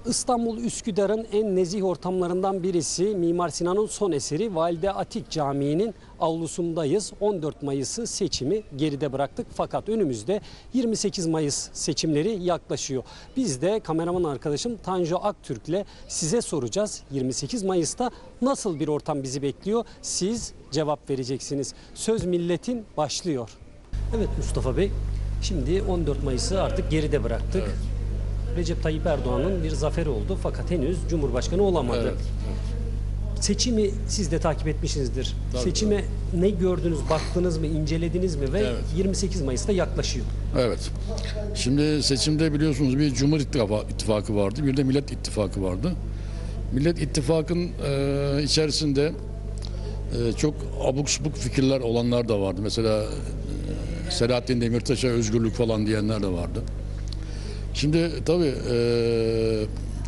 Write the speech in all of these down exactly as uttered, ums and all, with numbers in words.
İstanbul Üsküdar'ın en nezih ortamlarından birisi Mimar Sinan'ın son eseri Valide Atik Camii'nin avlusundayız. on dört Mayıs'ı seçimi geride bıraktık fakat önümüzde yirmi sekiz Mayıs seçimleri yaklaşıyor. Biz de kameraman arkadaşım Tanju Aktürk'le size soracağız. yirmi sekiz Mayıs'ta nasıl bir ortam bizi bekliyor? Siz cevap vereceksiniz. Söz milletin başlıyor. Evet Mustafa Bey, şimdi on dört Mayıs'ı artık geride bıraktık. Evet. Recep Tayyip Erdoğan'ın bir zaferi oldu fakat henüz Cumhurbaşkanı olamadı. Evet, evet. Seçimi siz de takip etmişsinizdir. Tabii, Seçime ne gördünüz, baktınız mı, incelediniz mi ve Evet. yirmi sekiz Mayıs'ta yaklaşıyor. Evet. Şimdi seçimde biliyorsunuz bir Cumhur İttifakı vardı, bir de Millet İttifakı vardı. Millet İttifakı'nın e, içerisinde e, çok abuk subuk fikirler olanlar da vardı. Mesela e, Selahattin Demirtaş'a özgürlük falan diyenler de vardı. Şimdi tabii e,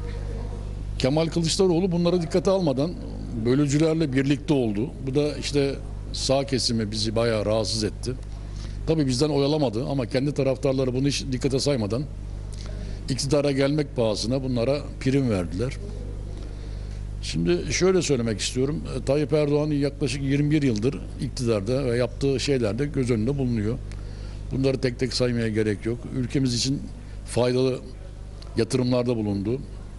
Kemal Kılıçdaroğlu bunlara dikkate almadan bölücülerle birlikte oldu. Bu da işte sağ kesimi bizi bayağı rahatsız etti. Tabii bizden oyalamadı ama kendi taraftarları bunu hiç dikkate saymadan iktidara gelmek pahasına bunlara prim verdiler. Şimdi şöyle söylemek istiyorum. Tayyip Erdoğan yaklaşık yirmi bir yıldır iktidarda ve yaptığı şeyler de göz önünde bulunuyor. Bunları tek tek saymaya gerek yok. Ülkemiz için faydalı yatırımlarda bulundu.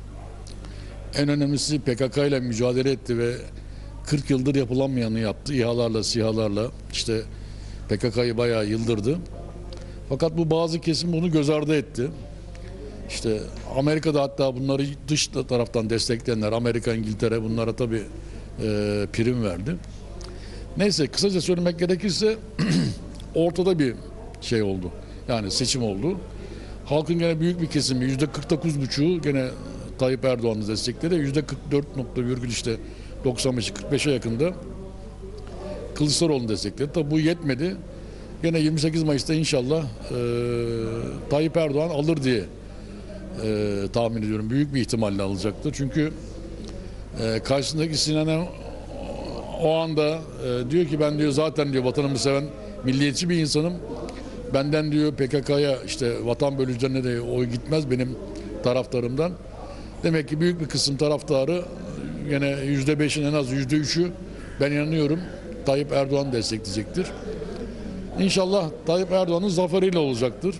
En önemlisi P K K ile mücadele etti ve kırk yıldır yapılamayanı yaptı. İHA'larla, SİHA'larla işte P K K'yı bayağı yıldırdı. Fakat bu bazı kesim bunu göz ardı etti. İşte Amerika'da hatta bunları dış taraftan destekleyenler, Amerika, İngiltere bunlara tabii e, prim verdi. Neyse kısaca söylemek gerekirse ortada bir şey oldu. Yani seçim oldu. Halkın gene büyük bir kesimi yüzde kırk dokuz buçuğu gene Tayyip Erdoğan'ı destekledi. Yüzde kırk dört nokta virgül işte doksan beş kırk beşe yakında Kılıçdaroğlu'nu destekledi. Tabi bu yetmedi. Gene yirmi sekiz Mayıs'ta inşallah e, Tayyip Erdoğan alır diye e, tahmin ediyorum. Büyük bir ihtimalle alacaktır. Çünkü e, karşısındaki Sinan'a o anda e, diyor ki ben diyor zaten diyor vatanımı seven milliyetçi bir insanım. Benden diyor P K K'ya işte vatan bölücülerine de oy gitmez benim taraftarımdan. Demek ki büyük bir kısım taraftarı yine yüzde beşin en az yüzde üçü ben inanıyorum Tayyip Erdoğan destekleyecektir. İnşallah Tayyip Erdoğan'ın zaferiyle olacaktır.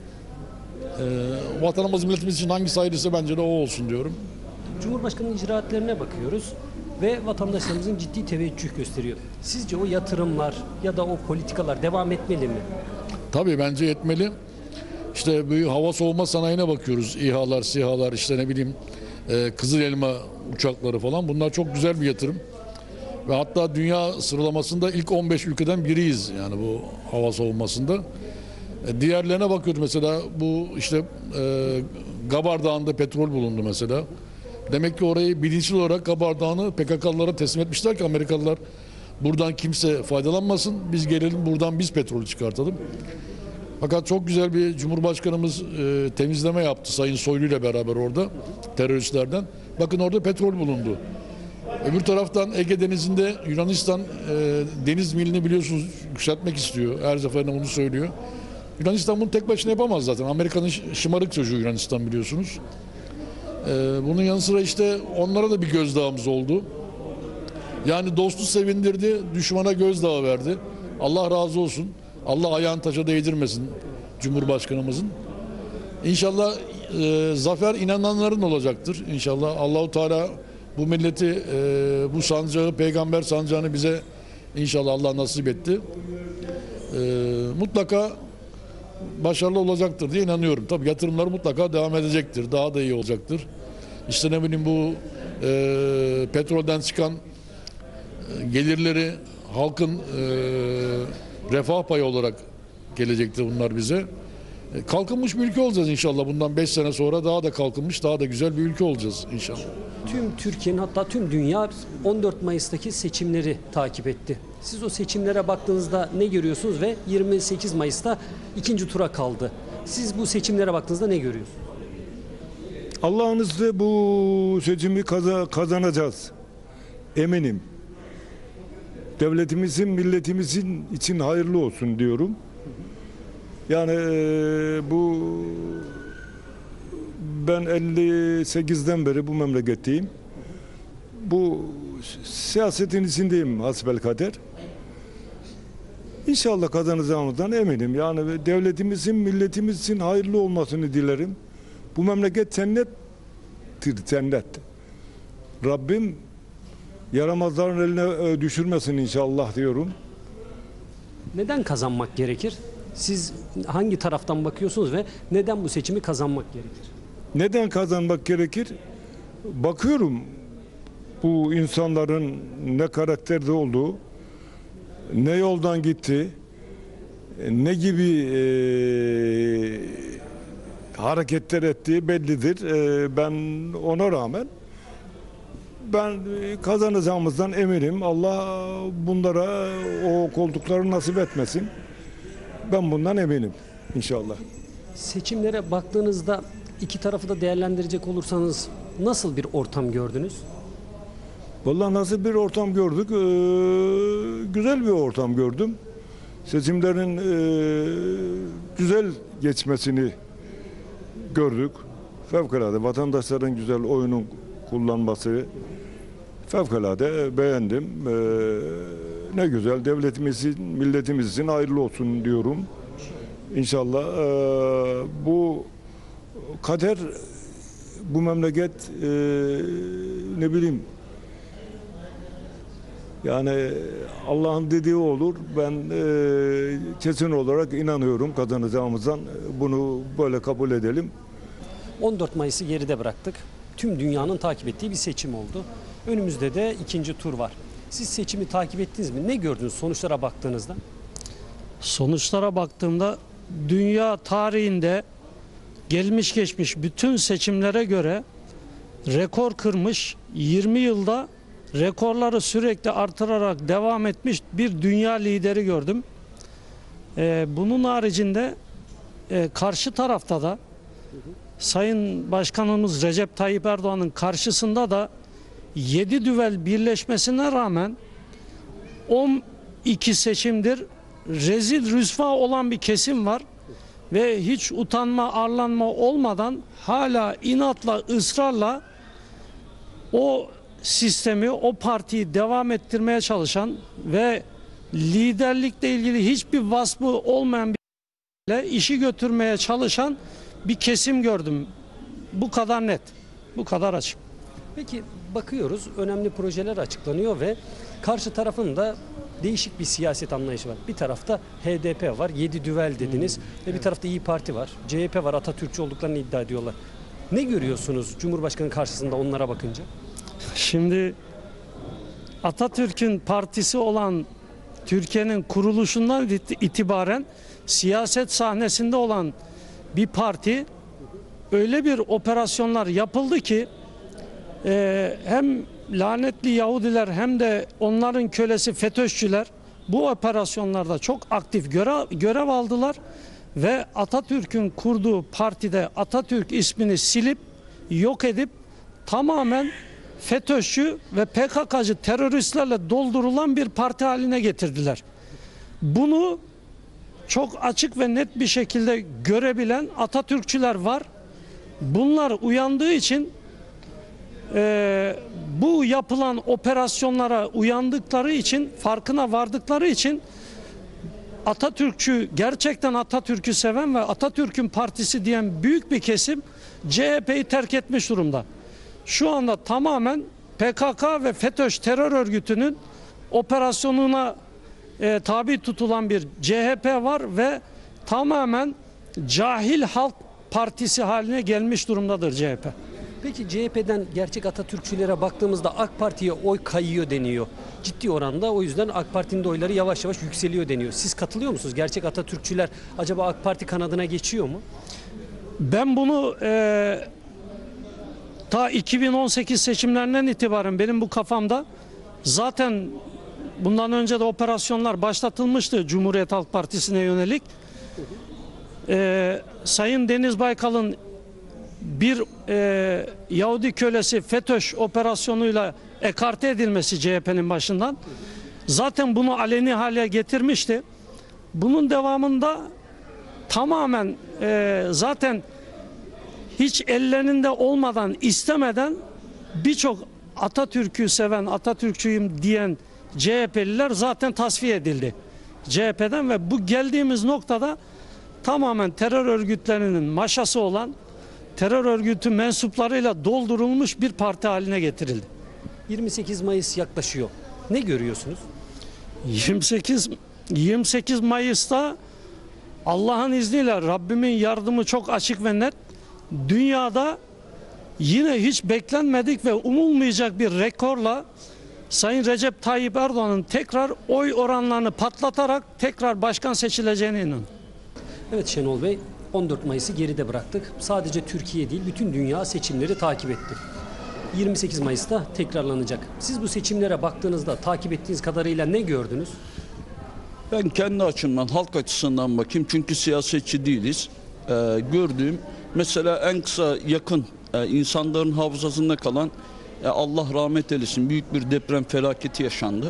Ee, vatanımız milletimiz için hangisi hayırlısı bence de o olsun diyorum. Cumhurbaşkanı'nın icraatlerine bakıyoruz ve vatandaşlarımızın ciddi teveccüh gösteriyor. Sizce o yatırımlar ya da o politikalar devam etmeli mi? Tabii bence yetmeli. İşte bu hava soğuma sanayine bakıyoruz. İHA'lar, SİHA'lar işte ne bileyim e, Kızıl Elma uçakları falan bunlar çok güzel bir yatırım. Ve hatta dünya sıralamasında ilk on beş ülkeden biriyiz yani bu hava savunmasında. E, diğerlerine bakıyoruz mesela bu işte e, Gabar Dağı'nda petrol bulundu mesela. Demek ki orayı bilinçli olarak Gabar Dağı'nı P K K'lılara teslim etmişler ki Amerikalılar buradan kimse faydalanmasın. Biz gelelim buradan biz petrolü çıkartalım. Fakat çok güzel bir Cumhurbaşkanımız e, temizleme yaptı Sayın Soylu ile beraber orada teröristlerden. Bakın orada petrol bulundu. Öbür taraftan Ege Denizi'nde Yunanistan e, deniz milini biliyorsunuz yükseltmek istiyor. Her seferinde bunu söylüyor. Yunanistan bunu tek başına yapamaz zaten. Amerika'nın şımarık çocuğu Yunanistan biliyorsunuz. E, bunun yanı sıra işte onlara da bir gözdağımız oldu. Yani dostu sevindirdi, düşmana gözdağı verdi. Allah razı olsun. Allah ayağını taşa değdirmesin Cumhurbaşkanımızın. İnşallah e, zafer inananların olacaktır. İnşallah Allahu Teala bu milleti, e, bu sancağı, peygamber sancağını bize inşallah Allah nasip etti. E, mutlaka başarılı olacaktır diye inanıyorum. Tabii yatırımlar mutlaka devam edecektir. Daha da iyi olacaktır. İşte ne bileyim bu e, petrolden çıkan e, gelirleri halkın e, refah payı olarak gelecektir bunlar bize. E, kalkınmış bir ülke olacağız inşallah. Bundan beş sene sonra daha da kalkınmış, daha da güzel bir ülke olacağız inşallah. Tüm Türkiye'nin hatta tüm dünya on dört Mayıs'taki seçimleri takip etti. Siz o seçimlere baktığınızda ne görüyorsunuz ve yirmi sekiz Mayıs'ta ikinci tura kaldı. Siz bu seçimlere baktığınızda ne görüyorsunuz? Allah'ın izniyle bu seçimi kazanacağız. Eminim. Devletimizin, milletimizin için hayırlı olsun diyorum. Yani bu ben elli sekizden beri bu memleketteyim. Bu siyasetin içindeyim hasbelkader. İnşallah kazanacağımızdan eminim. Yani devletimizin, milletimiz için hayırlı olmasını dilerim. Bu memleket cennettir, cennet. Rabbim yaramazların eline düşürmesin inşallah diyorum. Neden kazanmak gerekir? Siz hangi taraftan bakıyorsunuz ve neden bu seçimi kazanmak gerekir? Neden kazanmak gerekir? Bakıyorum bu insanların ne karakterde olduğu, ne yoldan gitti, ne gibi e, hareketler ettiği bellidir. E, ben ona rağmen ben kazanacağımızdan eminim. Allah bunlara o koltukları nasip etmesin. Ben bundan eminim inşallah. Seçimlere baktığınızda iki tarafı da değerlendirecek olursanız nasıl bir ortam gördünüz? Vallahi nasıl bir ortam gördük? Ee, güzel bir ortam gördüm. Seçimlerin e, güzel geçmesini gördük. Fevkalade vatandaşların güzel oyunun kullanması fevkalade beğendim. Ee, ne güzel devletimizin, milletimiz için hayırlı olsun diyorum. İnşallah e, bu kader, bu memleket e, ne bileyim, yani Allah'ın dediği olur. Ben e, kesin olarak inanıyorum kazanacağımızdan. Bunu böyle kabul edelim. on dört Mayıs'ı geride bıraktık. Tüm dünyanın takip ettiği bir seçim oldu. Önümüzde de ikinci tur var. Siz seçimi takip ettiniz mi? Ne gördünüz sonuçlara baktığınızda? Sonuçlara baktığımda dünya tarihinde gelmiş geçmiş bütün seçimlere göre rekor kırmış, yirmi yılda rekorları sürekli artırarak devam etmiş bir dünya lideri gördüm. Ee, bunun haricinde e, karşı tarafta da Sayın Başkanımız Recep Tayyip Erdoğan'ın karşısında da yedi düvel birleşmesine rağmen on iki seçimdir rezil rüsva olan bir kesim var ve hiç utanma arlanma olmadan hala inatla ısrarla o sistemi, o partiyi devam ettirmeye çalışan ve liderlikle ilgili hiçbir vasfı olmayan bir işi götürmeye çalışan bir kesim gördüm. Bu kadar net, bu kadar açık. Peki bakıyoruz, önemli projeler açıklanıyor ve karşı tarafın da değişik bir siyaset anlayışı var. Bir tarafta H D P var, yedi düvel dediniz, hmm. ve bir tarafta İyi Parti var, C H P var, Atatürkçü olduklarını iddia ediyorlar. Ne görüyorsunuz Cumhurbaşkanı karşısında onlara bakınca? Şimdi Atatürk'ün partisi olan Türkiye'nin kuruluşundan itibaren siyaset sahnesinde olan bir parti, öyle bir operasyonlar yapıldı ki e, hem lanetli Yahudiler hem de onların kölesi FETÖ'şçüler bu operasyonlarda çok aktif görev, görev aldılar ve Atatürk'ün kurduğu partide Atatürk ismini silip yok edip tamamen FETÖ'şçü ve P K K'cı teröristlerle doldurulan bir parti haline getirdiler. Bunu çok açık ve net bir şekilde görebilen Atatürkçüler var. Bunlar uyandığı için e, bu yapılan operasyonlara uyandıkları için, farkına vardıkları için Atatürkçü, gerçekten Atatürk'ü seven ve Atatürk'ün partisi diyen büyük bir kesim C H P'yi terk etmiş durumda. Şu anda tamamen P K K ve FETÖ terör örgütünün operasyonuna e, tabi tutulan bir C H P var ve tamamen cahil halk partisi haline gelmiş durumdadır C H P. Peki C H P'den gerçek Atatürkçülere baktığımızda AK Parti'ye oy kayıyor deniyor. Ciddi oranda, o yüzden AK Parti'nin de oyları yavaş yavaş yükseliyor deniyor. Siz katılıyor musunuz? Gerçek Atatürkçüler acaba AK Parti kanadına geçiyor mu? Ben bunu e, ta iki bin on sekiz seçimlerinden itibaren benim bu kafamda, zaten bundan önce de operasyonlar başlatılmıştı Cumhuriyet Halk Partisi'ne yönelik. Ee, Sayın Deniz Baykal'ın bir e, Yahudi kölesi FETÖ operasyonuyla ekarte edilmesi C H P'nin başından zaten bunu aleni hale getirmişti. Bunun devamında tamamen e, zaten hiç ellerinde olmadan, istemeden birçok Atatürk'ü seven, Atatürkçüyüm diyen C H P'liler zaten tasfiye edildi C H P'den ve bu geldiğimiz noktada tamamen terör örgütlerinin maşası olan, terör örgütü mensuplarıyla doldurulmuş bir parti haline getirildi. yirmi sekiz Mayıs yaklaşıyor. Ne görüyorsunuz? yirmi sekiz yirmi sekiz Mayıs'ta Allah'ın izniyle Rabbimin yardımı çok açık ve net. Dünyada yine hiç beklenmedik ve umulmayacak bir rekorla Sayın Recep Tayyip Erdoğan'ın tekrar oy oranlarını patlatarak tekrar başkan seçileceğine inanıyorum. Evet Şenol Bey, on dört Mayıs'ı geride bıraktık. Sadece Türkiye değil, bütün dünya seçimleri takip etti. yirmi sekiz Mayıs'ta tekrarlanacak. Siz bu seçimlere baktığınızda takip ettiğiniz kadarıyla ne gördünüz? Ben kendi açımdan, halk açısından bakayım çünkü siyasetçi değiliz. Ee, gördüğüm mesela en kısa yakın e, insanların hafızasında kalan e, Allah rahmet eylesin büyük bir deprem felaketi yaşandı.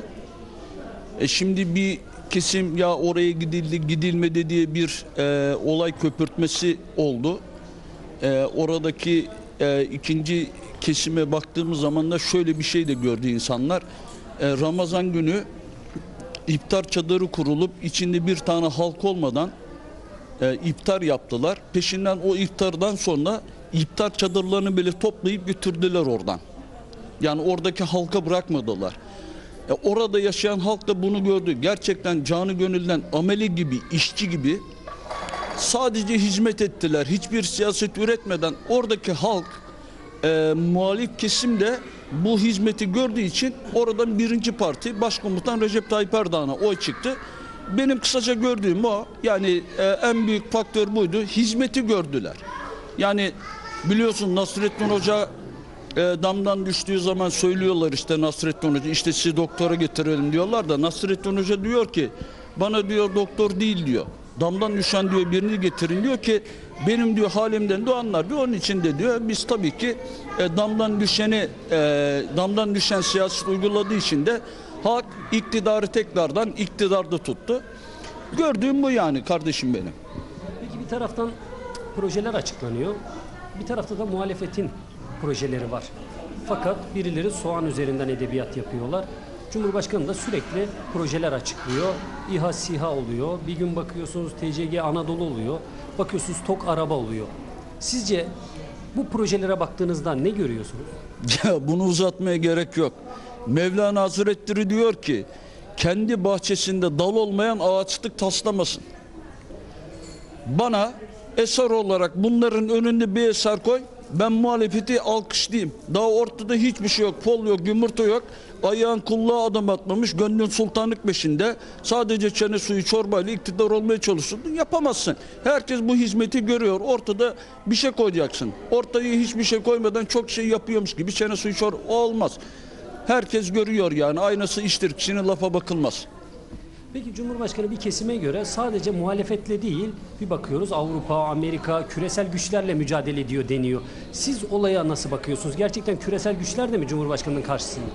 E şimdi bir kesim ya oraya gidildi gidilmedi diye bir e, olay köpürtmesi oldu. E, oradaki e, ikinci kesime baktığımız zaman da şöyle bir şey de gördü insanlar. E, Ramazan günü İftar çadırı kurulup içinde bir tane halk olmadan e, iftar yaptılar. Peşinden o iftardan sonra iftar çadırlarını bile toplayıp götürdüler oradan. Yani oradaki halka bırakmadılar. E, orada yaşayan halk da bunu gördü. Gerçekten canı gönülden ameli gibi, işçi gibi sadece hizmet ettiler. Hiçbir siyaset üretmeden oradaki halk, e, muhalif kesim de bu hizmeti gördüğü için oradan birinci parti Başkomutan Recep Tayyip Erdoğan'a oy çıktı. Benim kısaca gördüğüm o. Yani e, en büyük faktör buydu. Hizmeti gördüler. Yani biliyorsun Nasrettin Hoca e, damdan düştüğü zaman söylüyorlar işte Nasrettin Hoca işte sizi doktora getirelim diyorlar da Nasrettin Hoca diyor ki bana diyor doktor değil diyor. Damdan düşen diyor birini getirin diyor ki benim diyor halimden de anlar diyor. Onun için de diyor biz tabii ki e, damdan düşeni e, damdan düşen siyaset uyguladığı için de halk iktidarı tekrardan iktidarda tuttu. Gördüğüm bu yani kardeşim benim. Peki bir taraftan projeler açıklanıyor. Bir tarafta da muhalefetin projeleri var. Fakat birileri soğan üzerinden edebiyat yapıyorlar. Cumhurbaşkanı da sürekli projeler açıklıyor. İHA SİHA oluyor. Bir gün bakıyorsunuz T C G Anadolu oluyor. Bakıyorsunuz TOK araba oluyor. Sizce bu projelere baktığınızda ne görüyorsunuz? Ya bunu uzatmaya gerek yok. Mevlana Hazretleri diyor ki kendi bahçesinde dal olmayan ağaçlık taslamasın. Bana eser olarak bunların önünde bir eser koy. Ben muhalefeti alkışlayayım. Daha ortada hiçbir şey yok. Fol yok, yumurta yok. Ayağın kulluğa adım atmamış. Gönlün sultanlık peşinde. Sadece çene suyu çorbayla iktidar olmaya çalışıyorsun. Yapamazsın. Herkes bu hizmeti görüyor. Ortada bir şey koyacaksın. Ortaya hiçbir şey koymadan çok şey yapıyormuş gibi çene suyu çorba olmaz. Herkes görüyor yani. Aynası iştir. Kişinin lafa bakılmaz. Peki Cumhurbaşkanı bir kesime göre sadece muhalefetle değil, bir bakıyoruz Avrupa, Amerika küresel güçlerle mücadele ediyor deniyor. Siz olaya nasıl bakıyorsunuz? Gerçekten küresel güçler de mi Cumhurbaşkanı'nın karşısında?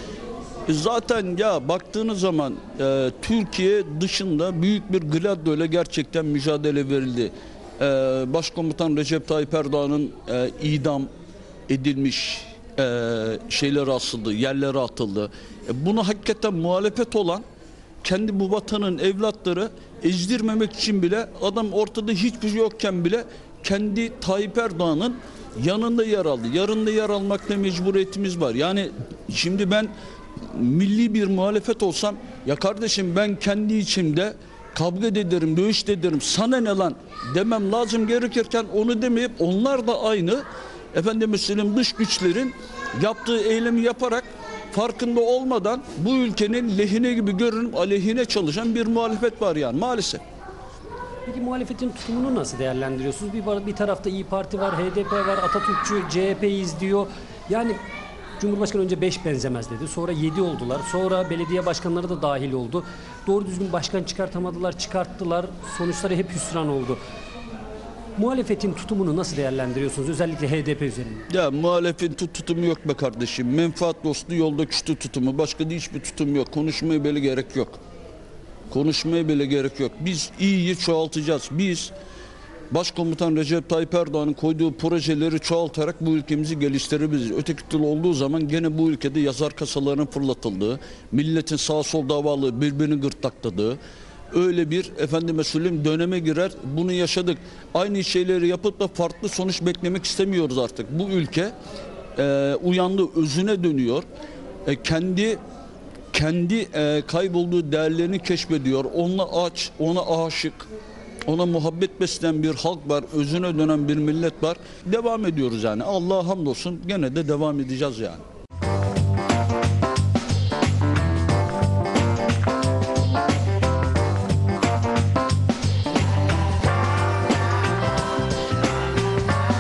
Zaten ya baktığınız zaman e, Türkiye dışında büyük bir gladyo ile gerçekten mücadele verildi. E, Başkomutan Recep Tayyip Erdoğan'ın e, idam edilmiş e, şeyleri asıldı, yerlere atıldı. E, bunu hakikaten muhalefet olan kendi bu vatanın evlatları ezdirmemek için bile adam ortada hiçbir şey yokken bile kendi Tayyip Erdoğan'ın yanında yer aldı. Yanında yer almakta mecburiyetimiz var. Yani şimdi ben milli bir muhalefet olsam ya kardeşim ben kendi içimde kavga ederim, dövüş ederim. Sana ne lan demem lazım gerekirken onu demeyip onlar da aynı efendim söyleyeyim dış güçlerin yaptığı eylemi yaparak farkında olmadan bu ülkenin lehine gibi görünüp aleyhine çalışan bir muhalefet var yani maalesef. Peki muhalefetin tutumunu nasıl değerlendiriyorsunuz? Bir, bir tarafta İYİ Parti var, H D P var, Atatürkçü, C H P'yiz diyor. Yani Cumhurbaşkanı önce beş benzemez dedi. Sonra yedi oldular. Sonra belediye başkanları da dahil oldu. Doğru düzgün başkan çıkartamadılar, çıkarttılar. Sonuçları hep hüsran oldu. Muhalefetin tutumunu nasıl değerlendiriyorsunuz? Özellikle H D P üzerinde. Ya muhalefetin tutumu yok be kardeşim. Menfaat dostu yolda küstü tutumu. Başka da hiçbir tutum yok. Konuşmaya bile gerek yok. Konuşmaya bile gerek yok. Biz iyiyi çoğaltacağız. Biz Başkomutan Recep Tayyip Erdoğan'ın koyduğu projeleri çoğaltarak bu ülkemizi geliştirebiliriz. Öteki türlü olduğu zaman gene bu ülkede yazar kasalarının fırlatıldığı, milletin sağ sol davalı birbirini gırtlakladığı, öyle bir efendime söyleyeyim döneme girer. Bunu yaşadık. Aynı şeyleri yapıp da farklı sonuç beklemek istemiyoruz artık. Bu ülke e, uyandı, özüne dönüyor. E, kendi kendi e, kaybolduğu değerlerini keşfediyor. Onunla aç, ona aşık, ona muhabbet besleyen bir halk var, özüne dönen bir millet var. Devam ediyoruz yani. Allah'a hamdolsun gene de devam edeceğiz yani.